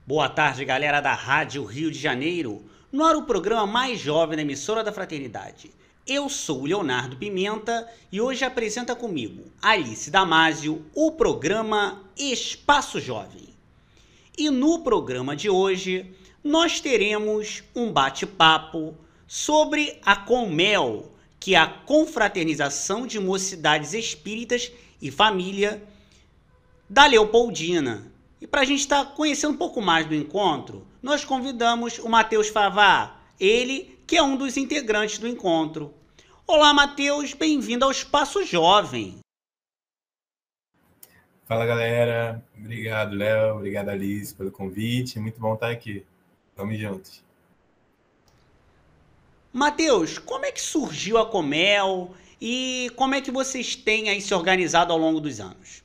Boa tarde, galera da Rádio Rio de Janeiro. No ar o programa mais jovem da emissora da Fraternidade. Eu sou o Leonardo Pimenta e hoje apresenta comigo Alice Damásio o programa Espaço Jovem. E no programa de hoje nós teremos um bate-papo sobre a Conmel, que é a Confraternização de Mocidades Espíritas e Família da Leopoldina. E para a gente estar conhecendo um pouco mais do encontro, nós convidamos o Matheus Favá, ele que é um dos integrantes do encontro. Olá, Matheus, bem-vindo ao Espaço Jovem. Fala, galera. Obrigado, Léo. Obrigado, Alice, pelo convite. Muito bom estar aqui. Vamos juntos. Matheus, como é que surgiu a Comel e como é que vocês têm aí se organizado ao longo dos anos?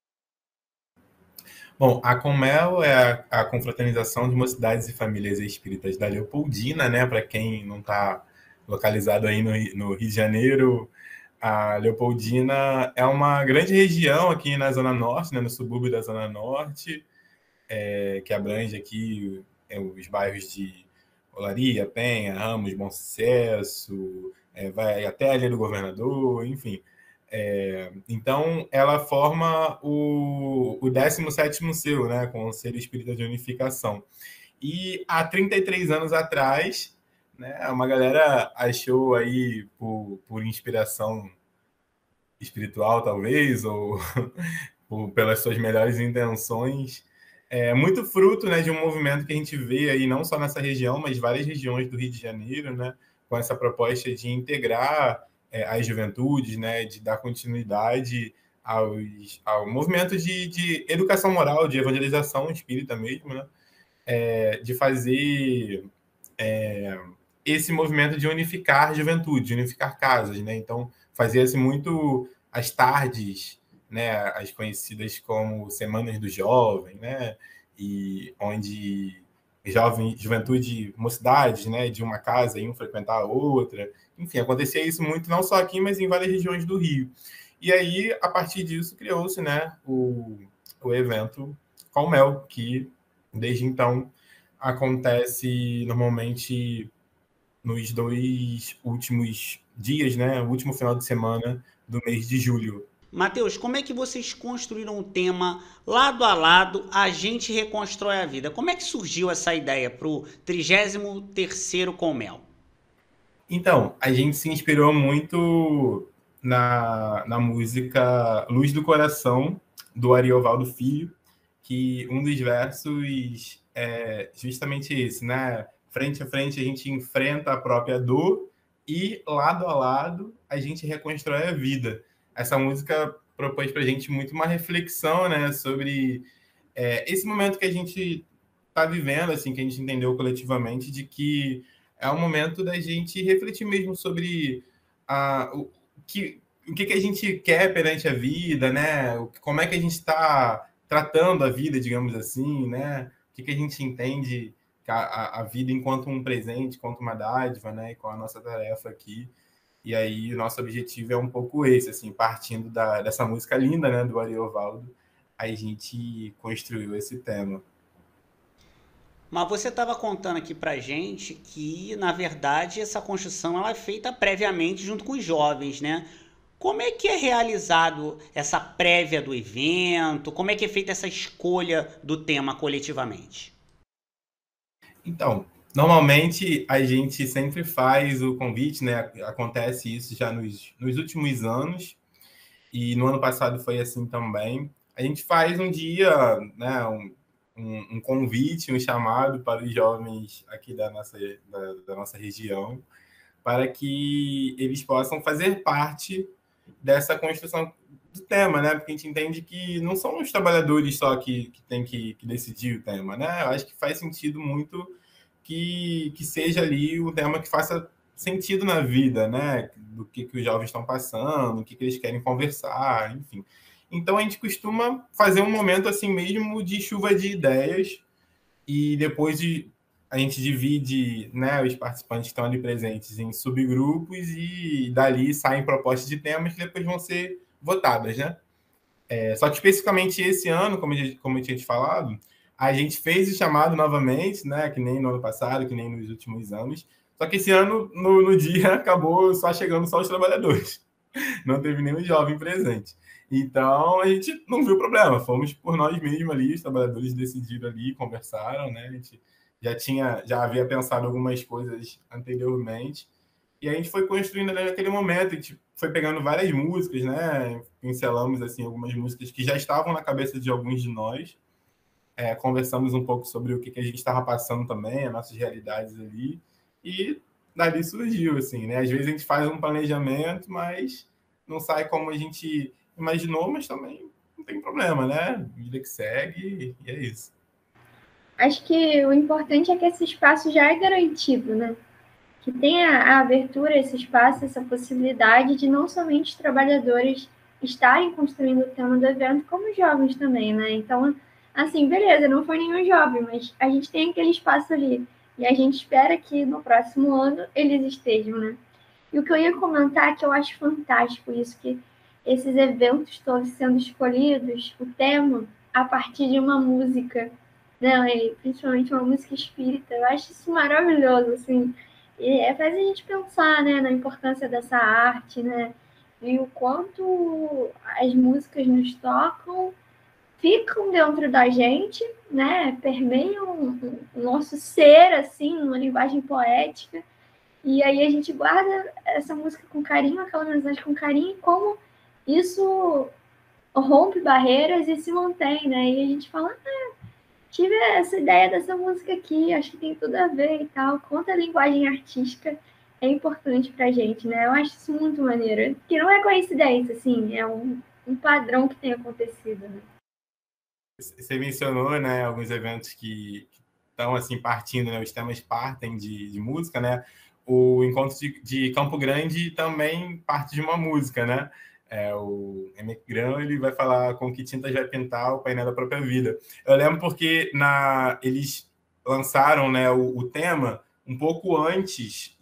Bom, a Conmel é a Confraternização de Mocidades e Famílias Espíritas da Leopoldina, né? Para quem não está localizado aí no Rio de Janeiro, a Leopoldina é uma grande região aqui na Zona Norte, né? No subúrbio da Zona Norte, que abrange aqui os bairros de Olaria, Penha, Ramos, Bom Sucesso, vai até a Ilha do Governador, enfim. Então, ela forma o 17º selo, né, com o Selo Espírita de Unificação. E há 33 anos atrás, né, uma galera achou aí, por inspiração espiritual, talvez, ou pelas suas melhores intenções, muito fruto, né, de um movimento que a gente vê aí não só nessa região, mas várias regiões do Rio de Janeiro, né, com essa proposta de integrar as juventudes, né, de dar continuidade ao movimento de educação moral, de evangelização espírita mesmo, né, de fazer esse movimento de unificar a juventude, de unificar casas, né? Então, fazia-se muito as tardes, né, as conhecidas como Semanas do Jovem, né, e onde juventude, mocidades, né, de uma casa iam frequentar a outra. Enfim, acontecia isso muito não só aqui, mas em várias regiões do Rio. E aí, a partir disso, criou-se, né, o evento Colmel, que desde então acontece normalmente nos 2 últimos dias, né, o último final de semana do mês de julho. Matheus, como é que vocês construíram o tema lado a lado, a gente reconstrói a vida? Como é que surgiu essa ideia para o 33º Comel? Então, a gente se inspirou muito na música Luz do Coração, do Ariovaldo Filho, que um dos versos é justamente esse, né? Frente a frente a gente enfrenta a própria dor e lado a lado a gente reconstrói a vida. Essa música propôs para a gente muito uma reflexão, né, sobre esse momento que a gente está vivendo, assim, que a gente entendeu coletivamente, de que é um momento da gente refletir mesmo sobre o que a gente quer perante a vida, né? Como é que a gente está tratando a vida, digamos assim, né? O que a gente entende a vida enquanto um presente, enquanto uma dádiva, né? E qual a nossa tarefa aqui. E aí, o nosso objetivo é um pouco esse, assim, partindo dessa música linda, né, do Ariovaldo, a gente construiu esse tema. Mas você estava contando aqui pra gente que, na verdade, essa construção ela é feita previamente junto com os jovens, né? Como é que é realizado essa prévia do evento? Como é que é feita essa escolha do tema coletivamente? Então, normalmente a gente sempre faz o convite, né? Acontece isso já nos últimos anos, e no ano passado foi assim também. A gente faz um dia, né? Um convite, um chamado para os jovens aqui da nossa região, para que eles possam fazer parte dessa construção do tema, né? Porque a gente entende que não são os trabalhadores só que têm que decidir o tema, né? Eu acho que faz sentido muito que seja ali o tema que faça sentido na vida, né? Do que os jovens estão passando, o que eles querem conversar, enfim. Então a gente costuma fazer um momento assim mesmo de chuva de ideias e depois a gente divide, né, os participantes que estão ali presentes em subgrupos e dali saem propostas de temas que depois vão ser votadas, né? Só que especificamente esse ano, como eu tinha te falado, A gente fez o chamado novamente, né? Que nem no ano passado, que nem nos últimos anos. Só que esse ano, no dia, acabou só chegando só os trabalhadores. Não teve nenhum jovem presente. Então, a gente não viu problema. Fomos por nós mesmos ali, os trabalhadores decidiram ali, conversaram, né? A gente já havia pensado algumas coisas anteriormente. E a gente foi construindo ali naquele momento, a gente foi pegando várias músicas, né? Pincelamos, assim, algumas músicas que já estavam na cabeça de alguns de nós. Conversamos um pouco sobre o que a gente estava passando também, as nossas realidades ali. E dali surgiu, assim, né? Às vezes a gente faz um planejamento, mas não sai como a gente imaginou, mas também não tem problema, né? Vida que segue e é isso. Acho que o importante é que esse espaço já é garantido, né? Que tenha a abertura, esse espaço, essa possibilidade de não somente os trabalhadores estarem construindo o tema do evento, como os jovens também, né? Então, assim, beleza, não foi nenhum jovem, mas a gente tem aquele espaço ali. E a gente espera que no próximo ano eles estejam, né? E o que eu ia comentar é que eu acho fantástico isso, que esses eventos todos sendo escolhidos, o tema, a partir de uma música, né? E principalmente uma música espírita. Eu acho isso maravilhoso, assim. E faz a gente pensar, né, na importância dessa arte, né? E o quanto as músicas nos tocam, ficam dentro da gente, né? Permeiam o nosso ser, assim, numa linguagem poética. E aí a gente guarda essa música com carinho, aquela mensagem com carinho, e como isso rompe barreiras e se mantém, né? E a gente fala, tive essa ideia dessa música aqui, acho que tem tudo a ver e tal. Quanto a linguagem artística é importante pra gente, né? Eu acho isso muito maneiro. Que não é coincidência, assim, é um padrão que tem acontecido, né? Você mencionou, né, alguns eventos que estão assim partindo, né, os temas partem de música, né? O encontro de Campo Grande também parte de uma música, né? O Emigrão, ele vai falar com que tintas vai pintar o painel da própria vida. Eu lembro porque eles lançaram, né, o tema um pouco antes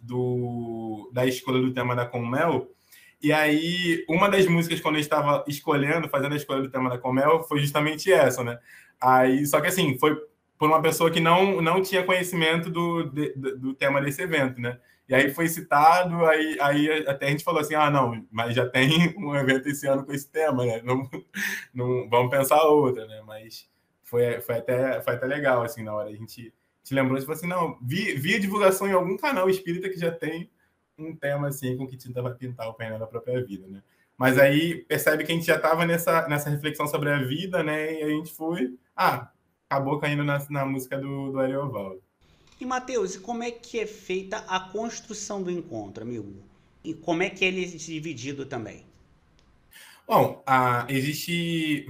da escolha do tema da Conmel. E aí, uma das músicas, quando eu estava escolhendo, fazendo a escolha do tema da Comel, foi justamente essa, né? Aí, só que assim, foi por uma pessoa que não tinha conhecimento do tema desse evento, né? E aí foi citado, aí até a gente falou assim, não, mas já tem um evento esse ano com esse tema, né? Não vamos pensar outra, né? Mas foi até legal, assim, na hora. A gente se lembrou, tipo assim, não, vi a divulgação em algum canal espírita que já tem um tema assim com que tinta vai pintar o painel da própria vida, né? Mas aí percebe que a gente já estava nessa reflexão sobre a vida, né? E a gente foi, acabou caindo na música do Ariovaldo. E Matheus, e como é que é feita a construção do encontro, amigo? E como é que ele é dividido também? Bom, existe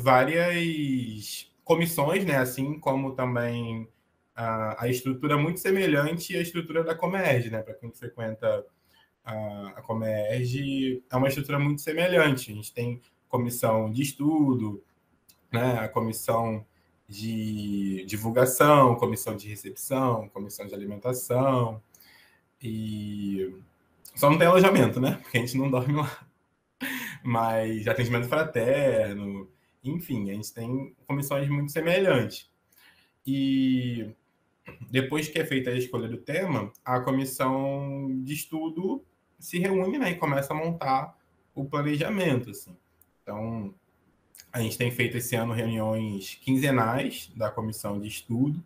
várias comissões, né? Assim como também a estrutura muito semelhante à estrutura da Comerge, né? Para quem frequenta a Comerge, é uma estrutura muito semelhante. A gente tem comissão de estudo, né? A comissão de divulgação, comissão de recepção, comissão de alimentação, e só não tem alojamento, né? Porque a gente não dorme lá. Mas atendimento fraterno, enfim, a gente tem comissões muito semelhantes. E depois que é feita a escolha do tema, a comissão de estudo se reúne, né, e começa a montar o planejamento, assim. Então, a gente tem feito esse ano reuniões quinzenais da comissão de estudo,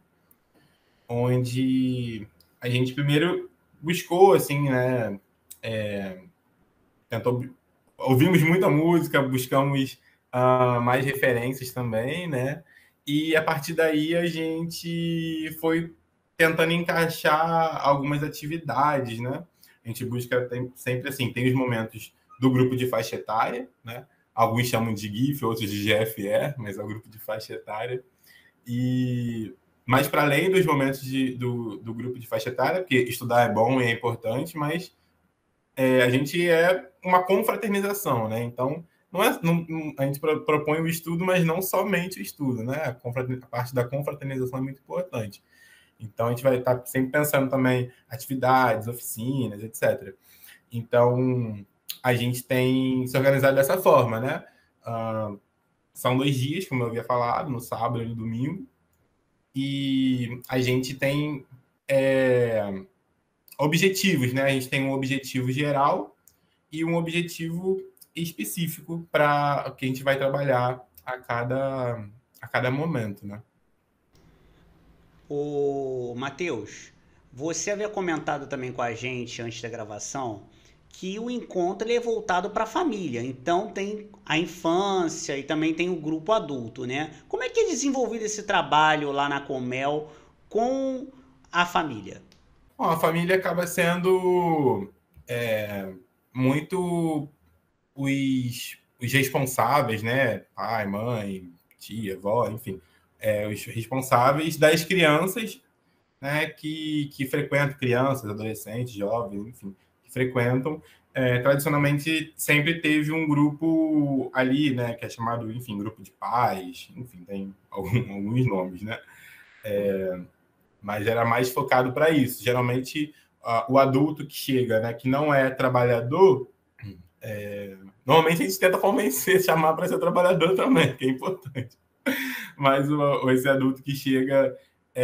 onde a gente primeiro buscou, assim, né, tentou, ouvimos muita música, buscamos mais referências também, né, e a partir daí a gente foi tentando encaixar algumas atividades, né? A gente busca sempre assim, tem os momentos do grupo de faixa etária, né? Alguns chamam de GIF, outros de GFE, mas é o grupo de faixa etária. Mas para além dos momentos do grupo de faixa etária, porque estudar é bom e é importante, mas a gente é uma confraternização, né? Então, a gente propõe o estudo, mas não somente o estudo, né? A parte da confraternização é muito importante. Então, a gente vai estar sempre pensando também atividades, oficinas, etc. Então, a gente tem se organizado dessa forma, né? São 2 dias, como eu havia falado, no sábado e no domingo. e a gente tem objetivos, né? A gente tem um objetivo geral e um objetivo específico para que a gente vai trabalhar a cada momento, né? O Matheus, você havia comentado também com a gente antes da gravação que o encontro ele é voltado para a família, então tem a infância e também tem o grupo adulto, né? Como é que é desenvolvido esse trabalho lá na Comel com a família? Bom, a família acaba sendo muito os responsáveis, né? Pai, mãe, tia, avó, enfim, os responsáveis das crianças, né? Que frequentam, crianças, adolescentes, jovens, enfim, que frequentam. Tradicionalmente sempre teve um grupo ali, né? Que é chamado, enfim, grupo de pais, enfim, tem alguns nomes, né? Mas era mais focado para isso. Geralmente, o adulto que chega, né? Que não é trabalhador. Normalmente a gente tenta convencer, chamar para ser trabalhador também, que é importante. Mas esse adulto que chega,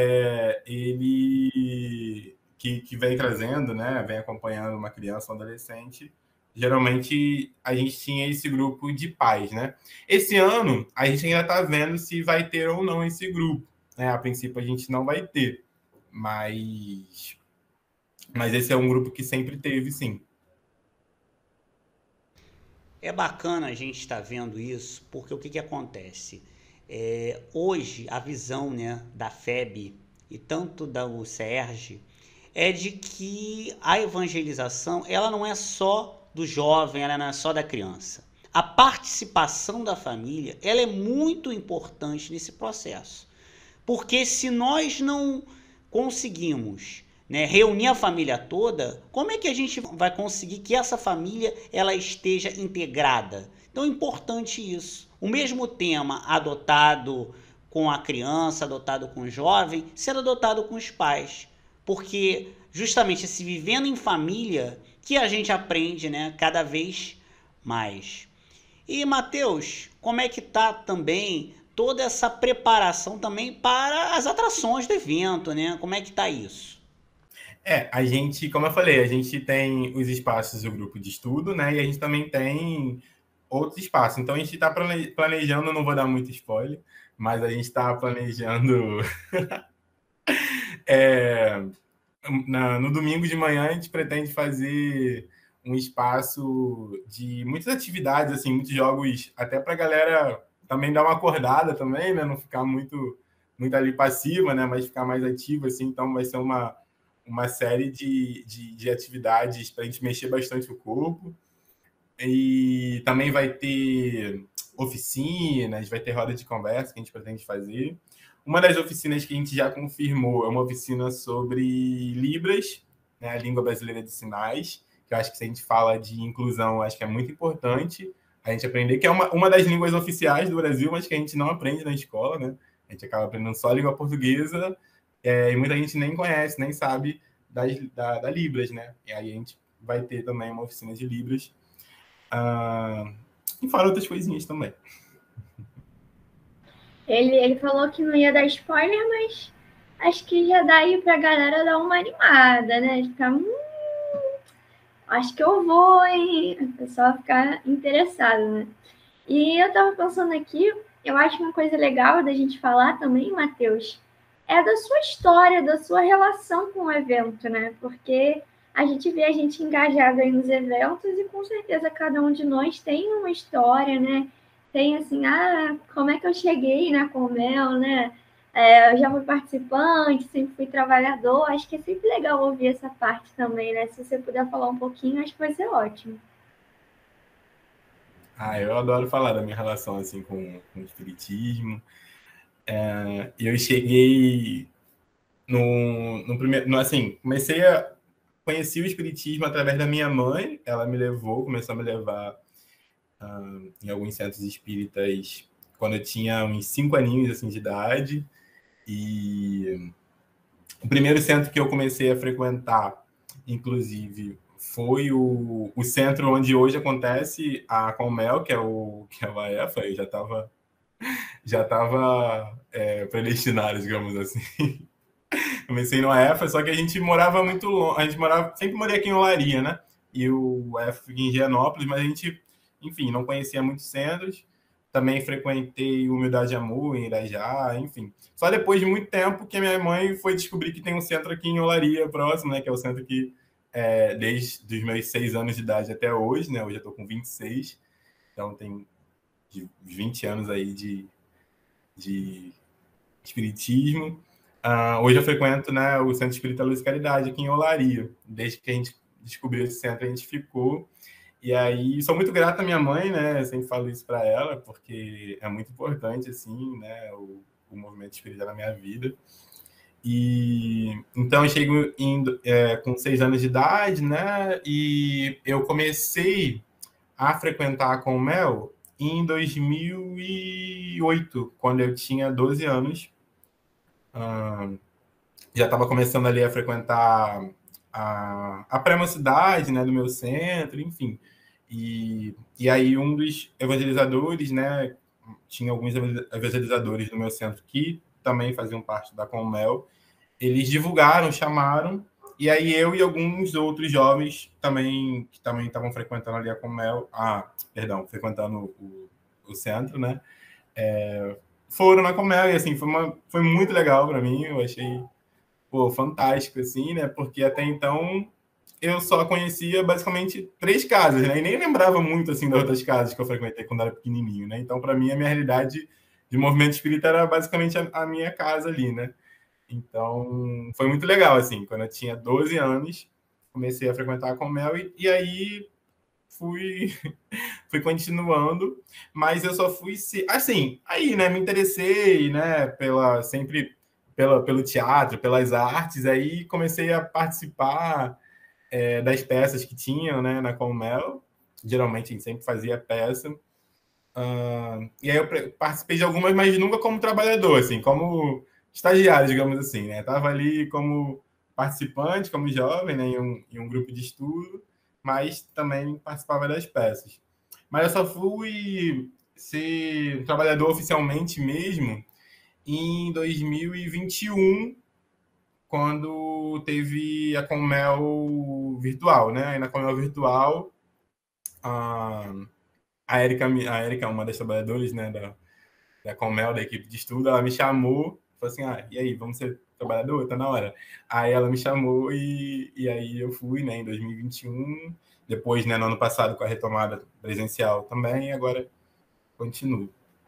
ele que vem trazendo, né, vem acompanhando uma criança, um adolescente, geralmente a gente tinha esse grupo de pais, né? Esse ano a gente ainda está vendo se vai ter ou não esse grupo, né? A princípio a gente não vai ter, mas esse é um grupo que sempre teve, sim. É bacana a gente estar vendo isso, porque o que acontece? Hoje, a visão, né, da FEB e tanto da UCERJ é de que a evangelização ela não é só do jovem, ela não é só da criança. A participação da família ela é muito importante nesse processo. Porque se nós não conseguimos, né, reunir a família toda, como é que a gente vai conseguir que essa família ela esteja integrada? Então é importante isso. O mesmo tema adotado com a criança, adotado com o jovem, ser adotado com os pais. Porque justamente esse vivendo em família que a gente aprende, né, cada vez mais. E Matheus, como é que tá também toda essa preparação também para as atrações do evento, né? Como é que tá isso? A gente, como eu falei, a gente tem os espaços do grupo de estudo, né? E a gente também tem outros espaços. Então a gente está planejando, não vou dar muito spoiler, mas a gente está planejando. No domingo de manhã a gente pretende fazer um espaço de muitas atividades, assim, muitos jogos, até para a galera também dar uma acordada também, né? Não ficar muito ali passiva, né? Mas ficar mais ativa, assim. Então vai ser uma série de atividades para a gente mexer bastante o corpo. E também vai ter oficinas, vai ter roda de conversa que a gente pretende fazer. Uma das oficinas que a gente já confirmou é uma oficina sobre Libras, né, a língua brasileira de sinais, que eu acho que se a gente fala de inclusão, acho que é muito importante a gente aprender, que é uma das línguas oficiais do Brasil, mas que a gente não aprende na escola, né? A gente acaba aprendendo só a língua portuguesa, e muita gente nem conhece, nem sabe da Libras, né? E aí a gente vai ter também uma oficina de Libras. E fora outras coisinhas também. Ele falou que não ia dar spoiler, mas acho que já dá aí pra galera dar uma animada, né? Ficar, acho que eu vou, hein? O pessoal ficar interessado, né? E eu tava pensando aqui, eu acho uma coisa legal da gente falar também, Matheus, é da sua história, da sua relação com o evento, né? Porque a gente vê a gente engajado aí nos eventos e com certeza cada um de nós tem uma história, né? Tem assim, como é que eu cheguei na Comel, né? Eu já fui participante, sempre fui trabalhador. Acho que é sempre legal ouvir essa parte também, né? Se você puder falar um pouquinho, acho que vai ser ótimo. Eu adoro falar da minha relação assim com o espiritismo. Eu cheguei no primeiro, assim, conheci o espiritismo através da minha mãe. Ela começou a me levar em alguns centros espíritas quando eu tinha uns 5 aninhos assim, de idade. E o primeiro centro que eu comecei a frequentar, inclusive, foi o centro onde hoje acontece a Comel, que é o AEFA. Eu já estava já estava predestinado, digamos assim. Comecei no EFA, só que a gente morava muito longe, a gente morava, sempre morei aqui em Olaria, né? E o EFA fica em Higienópolis, mas a gente, enfim, não conhecia muitos centros. Também frequentei o Humildade e Amor em Irajá, enfim. Só depois de muito tempo que a minha mãe foi descobrir que tem um centro aqui em Olaria próximo, né? Que é o centro que, desde os meus 6 anos de idade até hoje, né? Hoje eu estou com 26, então tem 20 anos aí de espiritismo. Hoje eu frequento, né, o Centro Espírita Luz e Caridade aqui em Olaria. Desde que a gente descobriu esse centro, a gente ficou. E aí, sou muito grato à minha mãe, né? Eu sempre falo isso para ela, porque é muito importante, assim, né, o movimento espírita na minha vida. E então eu chego com 6 anos de idade, né? E eu comecei a frequentar com o Mel em 2008, quando eu tinha 12 anos. Já estava começando ali a frequentar a pré-mocidade, né, do meu centro, enfim. E aí um dos evangelizadores, né, tinha alguns evangelizadores do meu centro que também faziam parte da Comel, eles divulgaram, chamaram, e aí eu e alguns outros jovens também que também estavam frequentando ali a Comel, frequentando o centro, né, foram na Comel, e assim, foi muito legal para mim, eu achei, pô, fantástico, assim, né, porque até então eu só conhecia basicamente 3 casas, né, e nem lembrava muito, assim, das outras casas que eu frequentei quando era pequenininho, né, então para mim a minha realidade de movimento espírita era basicamente a minha casa ali, né, então foi muito legal, assim, quando eu tinha 12 anos, comecei a frequentar a Comel e aí fui continuando, mas eu só fui assim, aí, né, me interessei, né, pelo teatro, pelas artes, aí comecei a participar das peças que tinham, né, na Comel, geralmente a gente sempre fazia peça, e aí eu participei de algumas, mas nunca como trabalhador, assim, como estagiário, digamos assim, né, tava ali como participante, como jovem, né, em um grupo de estudo, mas também participava das peças. Mas eu só fui ser trabalhador oficialmente mesmo em 2021, quando teve a Comel virtual, né? Aí na Comel virtual, a, a Erika, uma das trabalhadoras, né, da Comel, da equipe de estudo, ela me chamou, falou assim, e aí, vamos ser trabalhador? Tá na hora. Aí ela me chamou e aí eu fui, né, em 2021, depois, né, no ano passado, com a retomada presencial também, e agora continuo.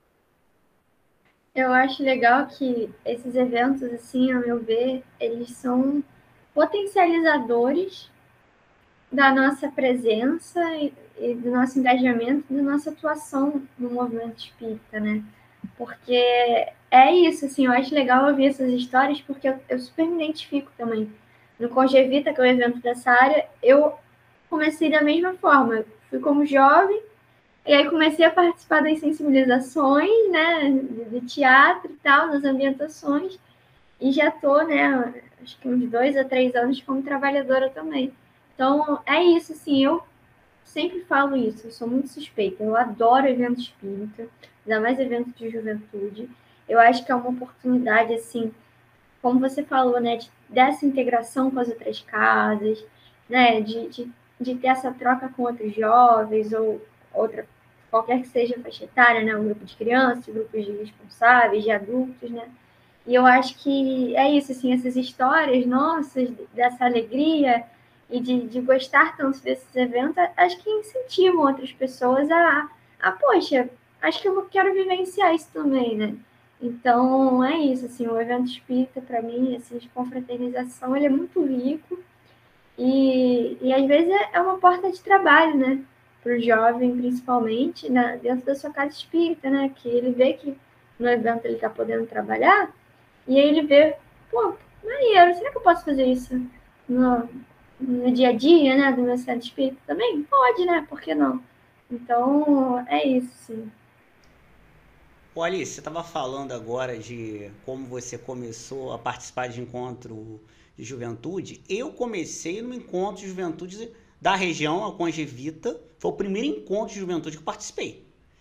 Eu acho legal que esses eventos, assim, ao meu ver, eles são potencializadores da nossa presença e do nosso engajamento, da nossa atuação no movimento espírita, né? Porque é isso, assim, eu acho legal ouvir essas histórias, porque eu super me identifico também. No Congevita, que é o evento dessa área, eu comecei da mesma forma. Fui como jovem, e aí comecei a participar das sensibilizações, né, de teatro e tal, nas ambientações, e já estou, né, acho que uns 2 a 3 anos como trabalhadora também. Então, é isso, assim, eu sempre falo isso, eu sou muito suspeita, eu adoro evento espírita, ainda mais evento de juventude. Eu acho que é uma oportunidade, assim, como você falou, né, dessa integração com as outras casas, né, de ter essa troca com outros jovens ou outra, qualquer que seja a faixa etária, né, um grupo de crianças, grupos de responsáveis, de adultos, né, e eu acho que é isso, assim, essas histórias nossas, dessa alegria e de gostar tanto desses eventos, acho que incentivam outras pessoas poxa, acho que eu quero vivenciar isso também, né? Então, é isso, assim, o evento espírita, para mim, assim, de confraternização, ele é muito rico e às vezes é uma porta de trabalho, né? Para o jovem, principalmente, dentro da sua casa espírita, né? Que ele vê que no evento ele está podendo trabalhar e aí ele vê, pô, maneiro, será que eu posso fazer isso no dia a dia, né? Do meu centro espírita também? Pode, né? Por que não? Então, é isso, sim. Ô Alice, você estava falando agora de como você começou a participar de encontro de juventude. Eu comecei no encontro de juventude da região, a Congevita. Foi o primeiro encontro de juventude que eu participei.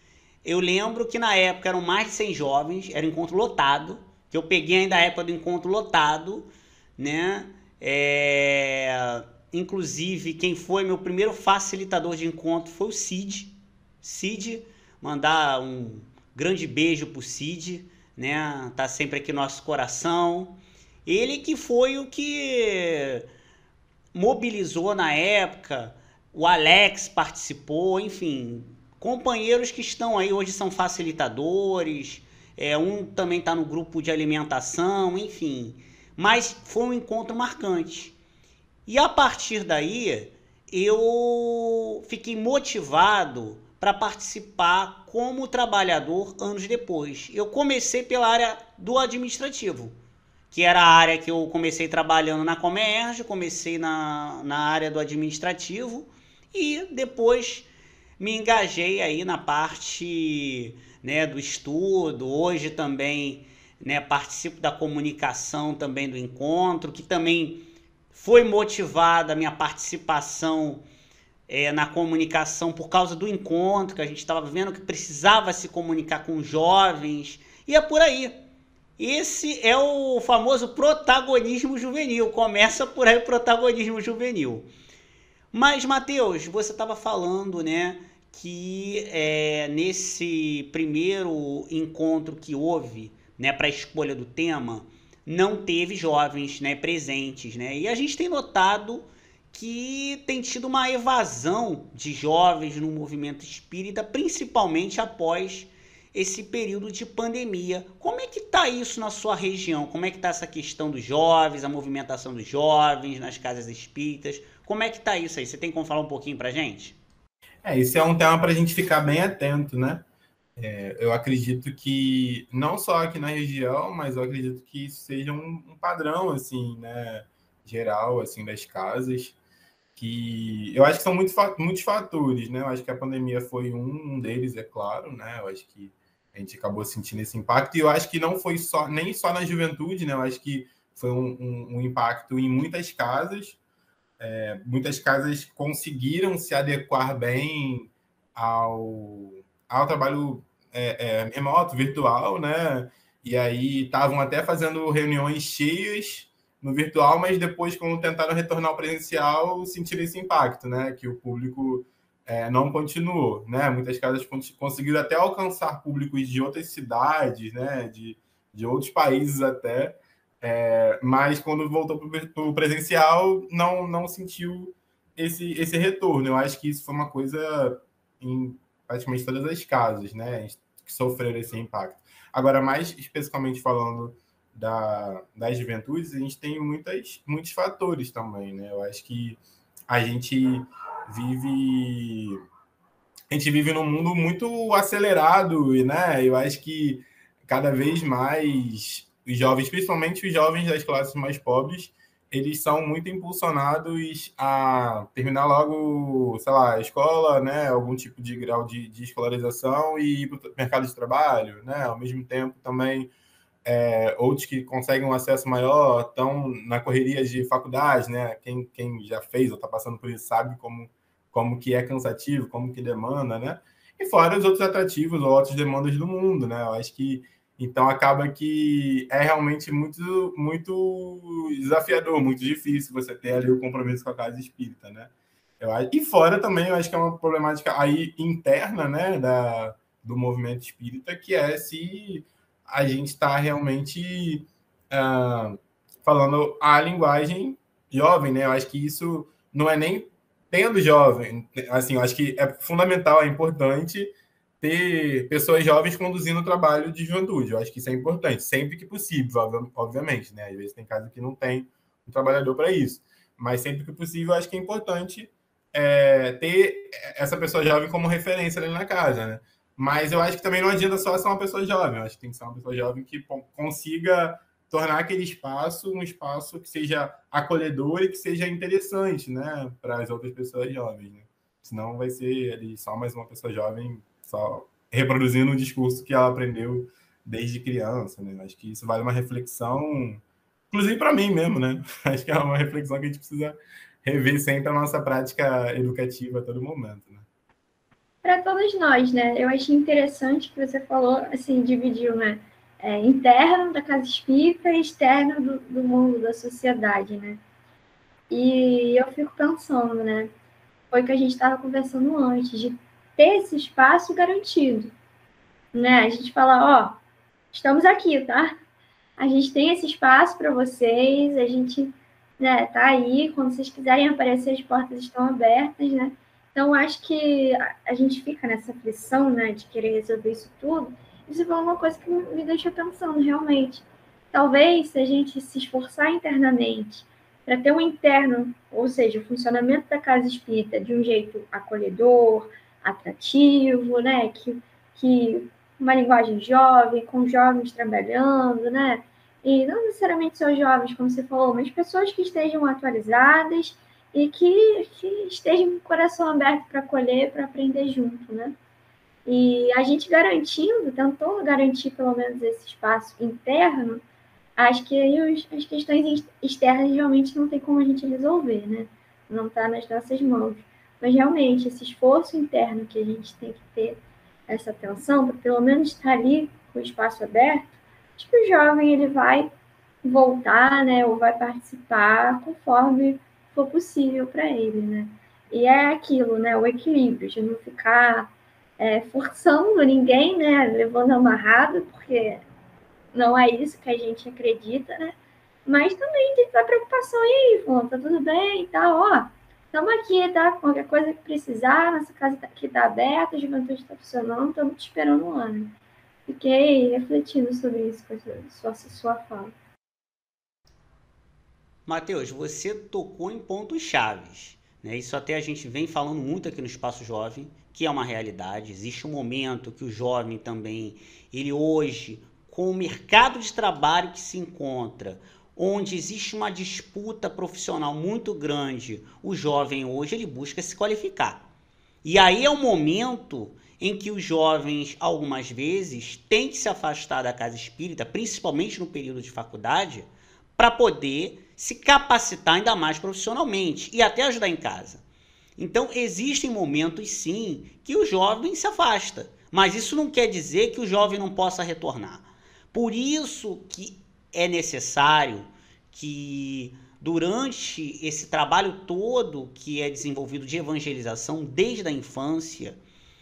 Eu lembro que na época eram mais de 100 jovens, era um encontro lotado, que eu peguei ainda a época do encontro lotado, né? Inclusive, quem foi meu primeiro facilitador de encontro foi o Cid. Cid, mandar um grande beijo pro Cid, né? Tá sempre aqui no nosso coração. Ele que foi o que mobilizou na época, o Alex participou, enfim, companheiros que estão aí hoje são facilitadores, um também está no grupo de alimentação, enfim, mas foi um encontro marcante. E a partir daí eu fiquei motivado para participar como trabalhador anos depois. Eu comecei pela área do administrativo, que era a área que eu comecei trabalhando na Comerge, comecei na área do administrativo e depois me engajei aí na parte, né, do estudo. Hoje também, né, participo da comunicação também do encontro, que também foi motivada a minha participação na comunicação por causa do encontro, que a gente estava vendo que precisava se comunicar com jovens, e é por aí. Esse é o famoso protagonismo juvenil, começa por aí o protagonismo juvenil. Mas, Matheus, você estava falando, né, que nesse primeiro encontro que houve, né, para a escolha do tema, não teve jovens, né, presentes, né? E a gente tem notado que tem tido uma evasão de jovens no movimento espírita, principalmente após esse período de pandemia. Como é que está isso na sua região? Como é que está essa questão dos jovens, a movimentação dos jovens nas casas espíritas? Como é que está isso aí? Você tem como falar um pouquinho para a gente? Isso é um tema para a gente ficar bem atento, né? Eu acredito que, não só aqui na região, mas eu acredito que isso seja um padrão, assim, né, geral, assim, das casas, que eu acho que são muitos fatores, né? Eu acho que a pandemia foi um deles, é claro, né? Eu acho que a gente acabou sentindo esse impacto, e eu acho que não foi nem só na juventude, né? Eu acho que foi um impacto em muitas casas. Muitas casas conseguiram se adequar bem ao trabalho remoto, virtual, né? E aí estavam até fazendo reuniões cheias no virtual, mas depois, quando tentaram retornar ao presencial, sentiram esse impacto, né? Que o público não continuou, né? Muitas casas conseguiram até alcançar públicos de outras cidades, né? De outros países até, mas quando voltou para o presencial, não sentiu esse retorno. Eu acho que isso foi uma coisa em praticamente todas as casas, né, que sofreram esse impacto. Agora, mais especificamente falando das juventudes, a gente tem muitos fatores também, né? Eu acho que a gente vive num mundo muito acelerado, né? Eu acho que cada vez mais os jovens, principalmente os jovens das classes mais pobres, eles são muito impulsionados a terminar logo, sei lá, a escola, né, algum tipo de grau de escolarização e ir para o mercado de trabalho, né? Ao mesmo tempo também outros que conseguem um acesso maior estão na correria de faculdade, né? Quem já fez ou está passando por isso sabe como que é cansativo, como que demanda, né? E fora os outros atrativos ou outras demandas do mundo, né? Eu acho que então acaba que é realmente muito, muito desafiador, muito difícil você ter ali o compromisso com a casa espírita, né? E fora também, eu acho que é uma problemática aí interna, né, do movimento espírita, que é se a gente está realmente falando a linguagem jovem, né? Eu acho que isso não é nem tendo jovem, assim, eu acho que é fundamental, é importante ter pessoas jovens conduzindo o trabalho de juventude. Eu acho que isso é importante, sempre que possível, obviamente, né? Às vezes tem casos que não tem um trabalhador para isso, mas sempre que possível, eu acho que é importante ter essa pessoa jovem como referência ali na casa, né? Mas eu acho que também não adianta só ser uma pessoa jovem, eu acho que tem que ser uma pessoa jovem que consiga tornar aquele espaço um espaço que seja acolhedor e que seja interessante, né, para as outras pessoas jovens, né? Senão vai ser ali só mais uma pessoa jovem só reproduzindo um discurso que ela aprendeu desde criança, né? Acho que isso vale uma reflexão, inclusive para mim mesmo, né? Acho que é uma reflexão que a gente precisa rever sempre a nossa prática educativa a todo momento, né? para todos nós, né? Eu achei interessante que você falou, assim, dividiu, né? Interno da casa espírita e externo do mundo, da sociedade, né? E eu fico pensando, né? Foi o que a gente estava conversando antes, de ter esse espaço garantido, né? A gente fala, ó, estamos aqui, tá? A gente tem esse espaço para vocês, a gente, né, tá aí, quando vocês quiserem aparecer, as portas estão abertas, né? Então, acho que a gente fica nessa aflição, né, de querer resolver isso tudo. Isso foi uma coisa que me deixou pensando, realmente. Talvez, se a gente se esforçar internamente para ter um interno, ou seja, o funcionamento da casa espírita de um jeito acolhedor, atrativo, né, que uma linguagem jovem, com jovens trabalhando, né? E não necessariamente só jovens, como você falou, mas pessoas que estejam atualizadas e que estejam com o coração aberto para acolher, para aprender junto, né? E a gente tentou garantir pelo menos esse espaço interno, acho que aí as questões externas realmente não tem como a gente resolver, né? Não está nas nossas mãos. Mas realmente, esse esforço interno que a gente tem que ter, essa atenção, para pelo menos estar ali com o espaço aberto, acho que o jovem ele vai voltar, né, ou vai participar conforme for possível para ele, né? E é aquilo, né, o equilíbrio, de não ficar forçando ninguém, né, levando amarrado, porque não é isso que a gente acredita, né? Mas também tem a preocupação aí, pô, tá tudo bem e tal, ó. Estamos aqui, tá? Qualquer coisa que precisar, nossa casa aqui tá aberta, a juventude está funcionando, estamos te esperando um ano. Fiquei refletindo sobre isso com a sua fala. Matheus, você tocou em pontos chaves, né? Isso até a gente vem falando muito aqui no Espaço Jovem, que é uma realidade. Existe um momento que o jovem também, ele hoje, com o mercado de trabalho que se encontra, onde existe uma disputa profissional muito grande, o jovem hoje ele busca se qualificar. E aí é um momento em que os jovens, algumas vezes, têm que se afastar da casa espírita, principalmente no período de faculdade, para poder se capacitar ainda mais profissionalmente e até ajudar em casa. Então, existem momentos, sim, que o jovem se afasta, mas isso não quer dizer que o jovem não possa retornar. Por isso que é necessário que, durante esse trabalho todo que é desenvolvido de evangelização desde a infância,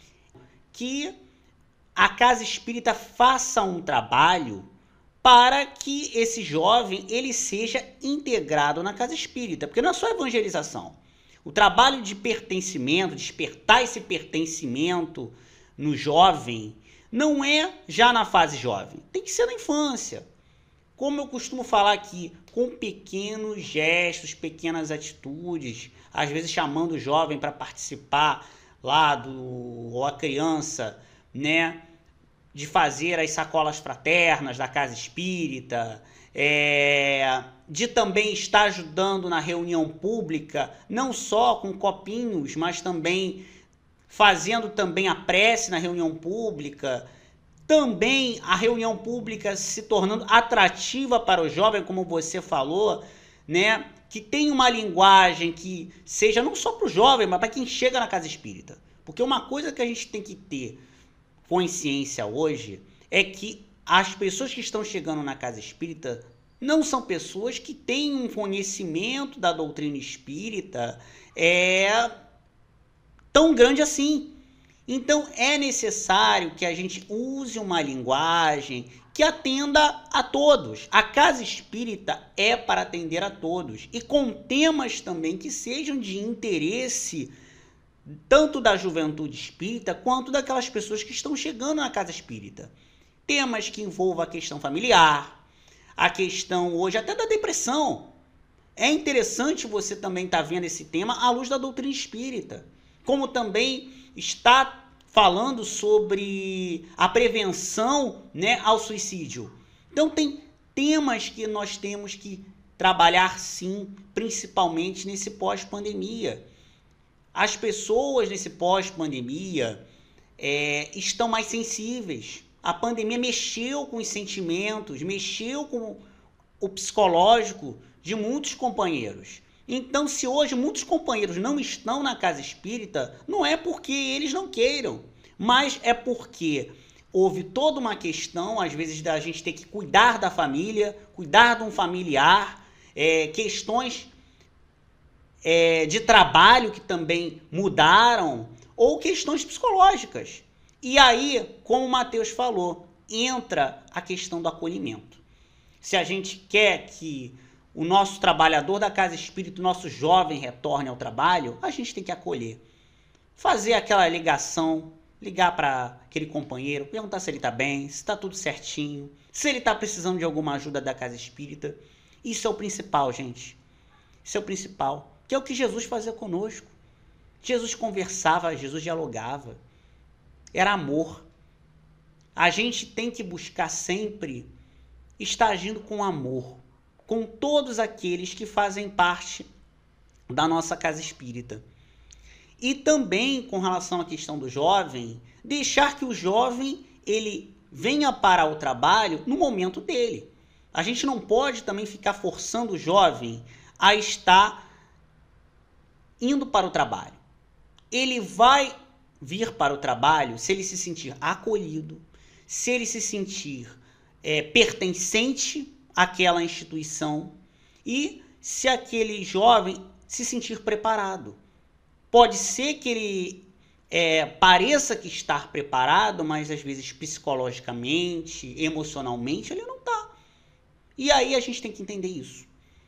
que a casa espírita faça um trabalho para que esse jovem ele seja integrado na casa espírita, porque não é só evangelização. O trabalho de pertencimento, despertar esse pertencimento no jovem, não é já na fase jovem, tem que ser na infância. Como eu costumo falar aqui, com pequenos gestos, pequenas atitudes, às vezes chamando o jovem para participar lá ou a criança, né, de fazer as sacolas fraternas da casa espírita, de também estar ajudando na reunião pública, não só com copinhos, mas também fazendo também a prece na reunião pública, também a reunião pública se tornando atrativa para o jovem, como você falou, né? Que tenha uma linguagem que seja não só para o jovem, mas para quem chega na casa espírita. Porque uma coisa que a gente tem que ter consciência hoje é que as pessoas que estão chegando na casa espírita não são pessoas que têm um conhecimento da doutrina espírita tão grande assim. Então é necessário que a gente use uma linguagem que atenda a todos. A casa espírita é para atender a todos e com temas também que sejam de interesse tanto da juventude espírita quanto daquelas pessoas que estão chegando na casa espírita. Temas que envolvam a questão familiar, a questão hoje até da depressão. É interessante você também estar vendo esse tema à luz da doutrina espírita, como também está falando sobre a prevenção, né, ao suicídio. Então tem temas que nós temos que trabalhar sim, principalmente nesse pós-pandemia. As pessoas nesse pós-pandemia estão mais sensíveis. A pandemia mexeu com os sentimentos, mexeu com o psicológico de muitos companheiros. Então, se hoje muitos companheiros não estão na casa espírita, não é porque eles não queiram, mas é porque houve toda uma questão, às vezes, da gente ter que cuidar da família, cuidar de um familiar, questões de trabalho que também mudaram, ou questões psicológicas. E aí, como o Matheus falou, entra a questão do acolhimento. Se a gente quer que o nosso trabalhador da casa espírita, o nosso jovem retorne ao trabalho, a gente tem que acolher. Fazer aquela ligação, ligar para aquele companheiro, perguntar se ele está bem, se está tudo certinho, se ele está precisando de alguma ajuda da casa espírita. Isso é o principal, gente. Isso é o principal. Que é o que Jesus fazia conosco. Jesus conversava, Jesus dialogava. Era amor. A gente tem que buscar sempre estar agindo com amor, com todos aqueles que fazem parte da nossa casa espírita. E também, com relação à questão do jovem, deixar que o jovem ele venha para o trabalho no momento dele. A gente não pode também ficar forçando o jovem a estar indo para o trabalho. Ele vai vir para o trabalho se ele se sentir acolhido, se ele se sentir pertencente àquela instituição e se aquele jovem se sentir preparado. Pode ser que ele pareça que está preparado, mas às vezes psicologicamente, emocionalmente, ele não está. E aí a gente tem que entender isso.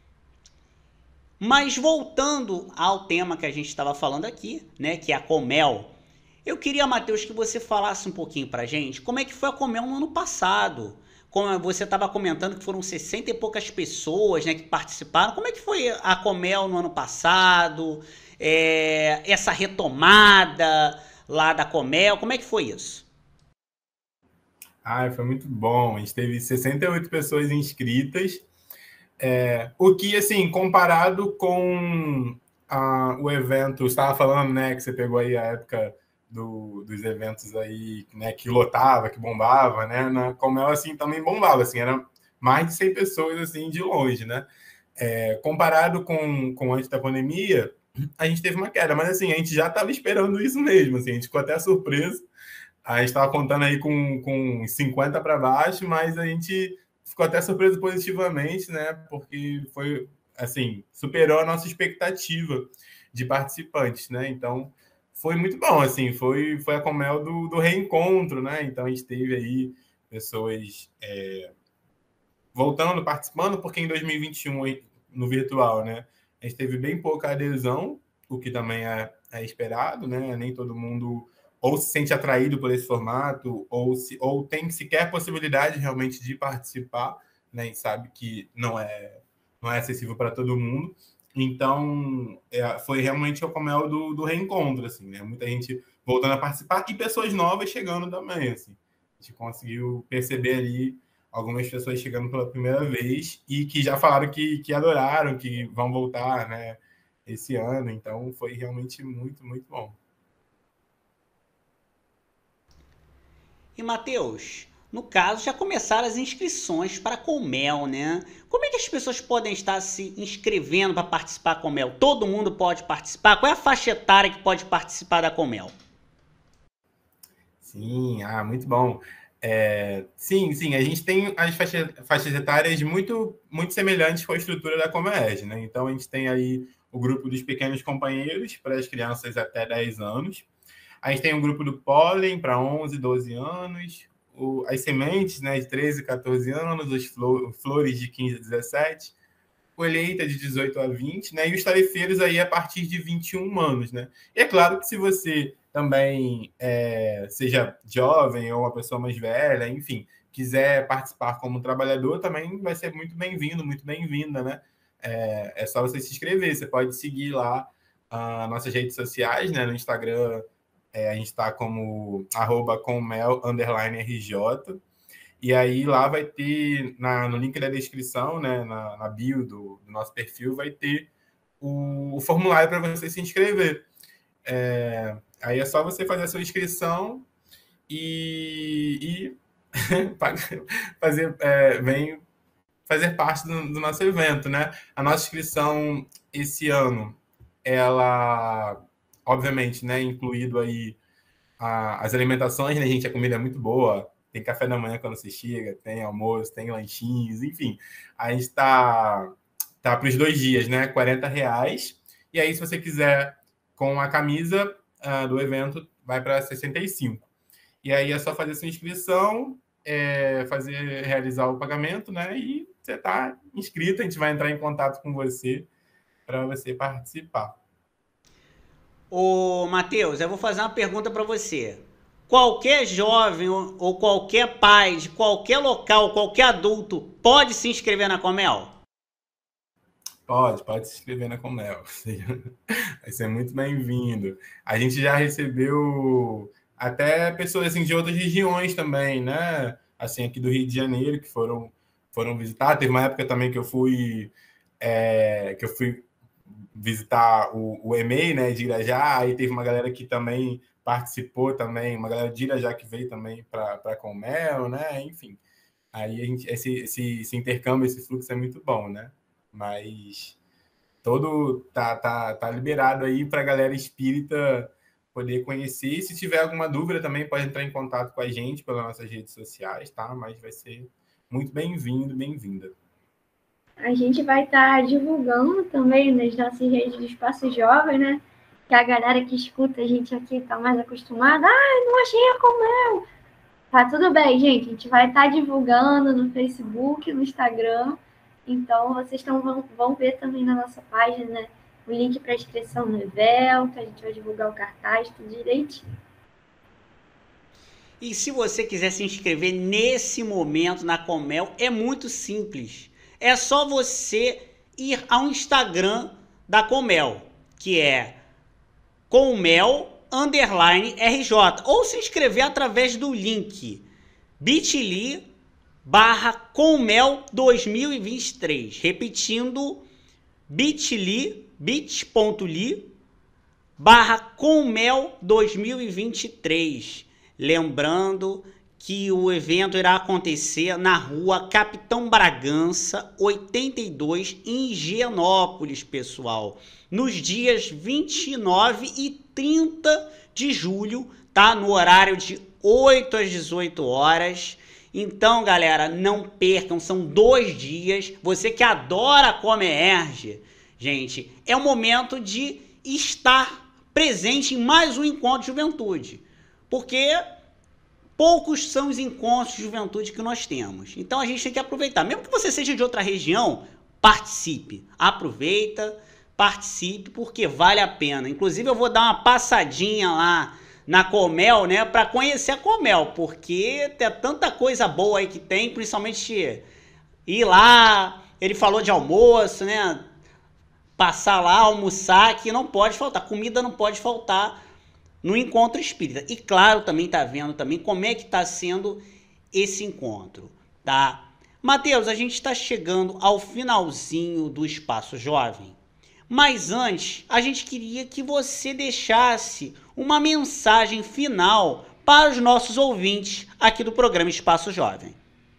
Mas voltando ao tema que a gente estava falando aqui, né, que é a Comel, eu queria, Matheus, que você falasse um pouquinho pra gente como é que foi a Comel no ano passado. Como você estava comentando que foram 60 e poucas pessoas, né, que participaram. Como é que foi a Comel no ano passado? Essa retomada lá da Comel, como é que foi isso? Foi muito bom. A gente teve 68 pessoas inscritas. O que, assim, comparado com o evento, você estava falando, né, que você pegou aí a época dos eventos aí, né, que lotava, que bombava, né, na Comel, assim, também bombava, assim, era mais de 100 pessoas, assim, de longe, né. Comparado com antes da pandemia, a gente teve uma queda, mas, assim, a gente já estava esperando isso mesmo, assim, a gente ficou até surpreso. A gente estava contando aí com 50 para baixo, mas a gente ficou até surpreso positivamente, né? Porque foi, assim, superou a nossa expectativa de participantes, né? Então, foi muito bom, assim, foi a Comel do reencontro, né? Então, a gente teve aí pessoas voltando, participando, porque em 2021, no virtual, né? A gente teve bem pouca adesão, o que também é esperado, né? Nem todo mundo ou se sente atraído por esse formato, ou tem sequer possibilidade realmente de participar, né? E sabe que não é acessível para todo mundo. Então, foi realmente o Comel do reencontro, assim, né? Muita gente voltando a participar e pessoas novas chegando também, assim. A gente conseguiu perceber ali algumas pessoas chegando pela primeira vez e que já falaram que adoraram, que vão voltar, né, esse ano. Então, foi realmente muito, muito bom. E, Matheus, no caso, já começaram as inscrições para a Comel, né? Como é que as pessoas podem estar se inscrevendo para participar da Comel? Todo mundo pode participar? Qual é a faixa etária que pode participar da Comel? Sim, muito bom. Sim, a gente tem as faixas etárias muito, muito semelhantes com a estrutura da Comerge, né? Então, a gente tem aí o grupo dos pequenos companheiros para as crianças até 10 anos. A gente tem um grupo do pólen para 11, 12 anos, as sementes, né, de 13, 14 anos, os flores de 15 a 17, colheita de 18 a 20, né, e os tarefeiros aí a partir de 21 anos, né. E é claro que se você também seja jovem ou uma pessoa mais velha, enfim, quiser participar como trabalhador, também vai ser muito bem-vindo, muito bem-vinda, né. É só você se inscrever, você pode seguir lá nossas redes sociais, né, no Instagram. A gente está como @comel_RJ. E aí lá vai ter, no link da descrição, né, na bio do nosso perfil, vai ter o formulário para você se inscrever. Aí é só você fazer a sua inscrição e fazer, fazer parte do nosso evento, né? A nossa inscrição esse ano, ela, obviamente, né, incluído aí as alimentações, né, gente? A comida é muito boa. Tem café da manhã quando você chega, tem almoço, tem lanchinhos, enfim. A gente tá para os 2 dias, né? R$ 40. E aí, se você quiser com a camisa do evento, vai para 65. E aí é só fazer sua inscrição, realizar o pagamento, né? E você está inscrito, a gente vai entrar em contato com você para você participar. Ô, Matheus, eu vou fazer uma pergunta para você. Qualquer jovem ou qualquer pai de qualquer local, qualquer adulto, pode se inscrever na Comel? Pode se inscrever na Comel. Vai ser muito bem-vindo. A gente já recebeu até pessoas assim, de outras regiões também, né? Assim, aqui do Rio de Janeiro, que foram visitar. Teve uma época também que eu fui visitar o EMEI, né, de Irajá. Aí teve uma galera que também participou também, uma galera de Irajá que veio também para a Comel, né? Enfim, aí a gente, esse intercâmbio, esse fluxo é muito bom, né? Mas todo tá liberado aí para a galera espírita poder conhecer. E se tiver alguma dúvida também pode entrar em contato com a gente pelas nossas redes sociais, tá? Mas vai ser muito bem-vindo, bem-vinda. A gente vai estar divulgando também nas nossas redes do Espaço Jovem, né? Que a galera que escuta a gente aqui está mais acostumada. Não achei a Comel. Tá tudo bem, gente. A gente vai estar divulgando no Facebook, no Instagram. Então, vocês vão ver também na nossa página, né, o link para inscrição no evento. A gente vai divulgar o cartaz, tudo direitinho. E se você quiser se inscrever nesse momento na Comel, é muito simples. É só você ir ao Instagram da Comel, que é Comel_RJ, ou se inscrever através do link bit.ly/Comel 2023. Repetindo, bit.ly/Comel 2023. Lembrando que o evento irá acontecer na rua Capitão Bragança, 82, em Higienópolis, pessoal. Nos dias 29 e 30 de julho, tá? No horário de 8 às 18 horas. Então, galera, não percam, são 2 dias. Você que adora a Comerge, gente, é o momento de estar presente em mais um encontro de juventude. Porque poucos são os encontros de juventude que nós temos. Então a gente tem que aproveitar. Mesmo que você seja de outra região, participe. Aproveita, participe, porque vale a pena. Inclusive eu vou dar uma passadinha lá na Comel, né, para conhecer a Comel, porque tem tanta coisa boa aí que tem, principalmente ir lá. Ele falou de almoço, né? Passar lá, almoçar, que não pode faltar. Comida não pode faltar no encontro espírita. E claro, também tá vendo também como é que tá sendo esse encontro, tá? Matheus, a gente está chegando ao finalzinho do Espaço Jovem, mas antes a gente queria que você deixasse uma mensagem final para os nossos ouvintes aqui do programa Espaço Jovem.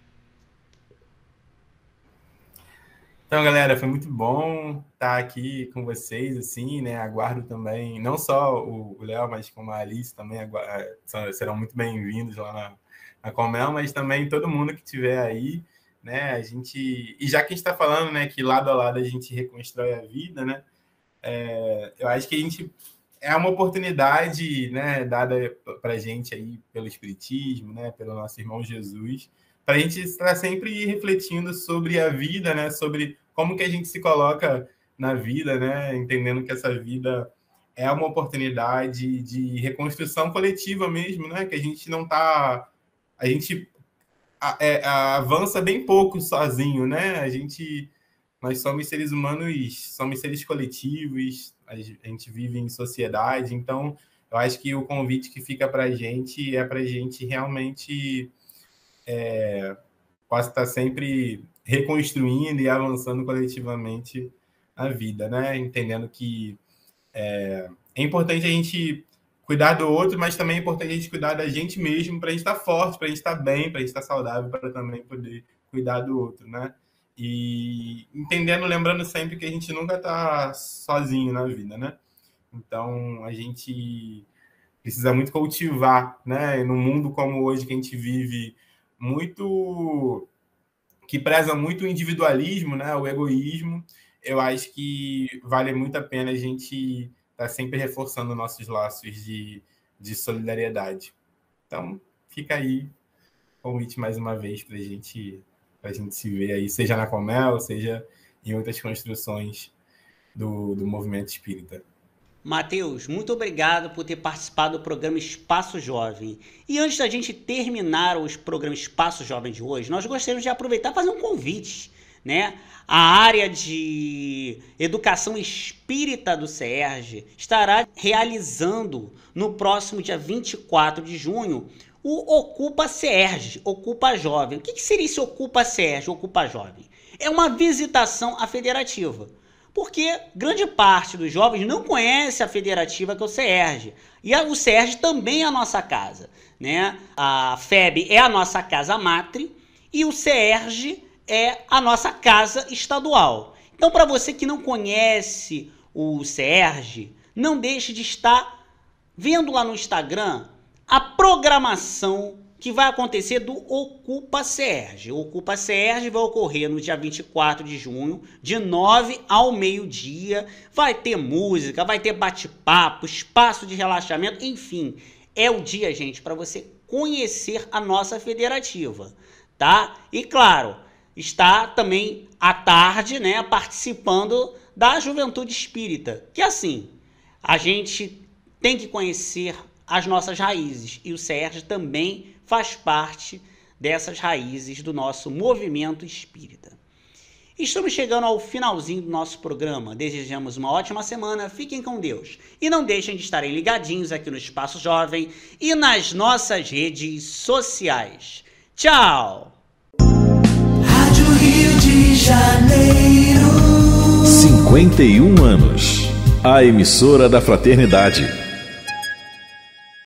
Então, galera, foi muito bom estar aqui com vocês, assim, né? Aguardo também, não só o Léo, mas como a Alice também serão muito bem-vindos lá na Comel, mas também todo mundo que estiver aí, né? A gente, e já que a gente está falando, né, que lado a lado a gente reconstrói a vida, né? Eu acho que a gente é uma oportunidade, né, dada para a gente aí pelo Espiritismo, né, pelo nosso irmão Jesus, para a gente estar sempre refletindo sobre a vida, né, sobre como que a gente se coloca na vida, né, entendendo que essa vida é uma oportunidade de reconstrução coletiva mesmo, né, que a gente não está, a gente avança bem pouco sozinho, né, nós somos seres humanos, somos seres coletivos, a gente vive em sociedade, então eu acho que o convite que fica para a gente realmente possa estar sempre reconstruindo e avançando coletivamente a vida, né? Entendendo que é importante a gente cuidar do outro, mas também é importante a gente cuidar da gente mesmo para a gente estar forte, para a gente estar bem, para a gente estar saudável, para também poder cuidar do outro, né? E entendendo, lembrando sempre que a gente nunca está sozinho na vida, né? Então, a gente precisa muito cultivar, né? Num mundo como hoje que a gente vive, que preza muito o individualismo, né? O egoísmo. Eu acho que vale muito a pena a gente estar sempre reforçando nossos laços de solidariedade. Então, fica aí o convite mais uma vez para a gente se ver aí, seja na Comel, seja em outras construções do movimento espírita. Mateus, muito obrigado por ter participado do programa Espaço Jovem. E antes da gente terminar o programa Espaço Jovem de hoje, nós gostaríamos de aproveitar e fazer um convite, né? A área de educação espírita do CERJ estará realizando no próximo dia 24 de junho o Ocupa CERJ, Ocupa Jovem. O que seria esse Ocupa CERJ, Ocupa Jovem? É uma visitação à federativa. Porque grande parte dos jovens não conhece a federativa que é o CERJ. E o CERJ também é a nossa casa, né? A FEB é a nossa casa matre e o CERJ é a nossa casa estadual. Então, para você que não conhece o CERJ, não deixe de estar vendo lá no Instagram a programação que vai acontecer do Ocupa CERJ. O Ocupa CERJ vai ocorrer no dia 24 de junho, de 9 ao meio-dia. Vai ter música, vai ter bate-papo, espaço de relaxamento, enfim. É o dia, gente, para você conhecer a nossa federativa, tá? E, claro, está também à tarde, né, participando da Juventude Espírita. Que, assim, a gente tem que conhecer as nossas raízes. E o CERJ também faz parte dessas raízes do nosso movimento espírita. Estamos chegando ao finalzinho do nosso programa. Desejamos uma ótima semana, fiquem com Deus. E não deixem de estarem ligadinhos aqui no Espaço Jovem e nas nossas redes sociais. Tchau! Rádio Rio de Janeiro. 51 anos. A emissora da fraternidade.